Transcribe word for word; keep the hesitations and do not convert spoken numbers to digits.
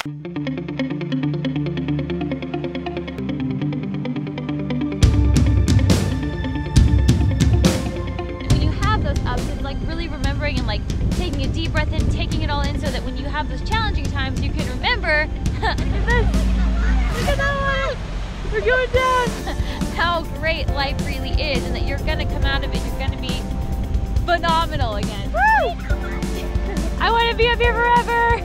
When you have those ups, it's like really remembering and like taking a deep breath in, taking it all in, so that when you have those challenging times, you can remember, look at this, look at that, we're going down, how great life really is, and that you're gonna come out of it, you're gonna be phenomenal again. Woo! I want to be up here forever.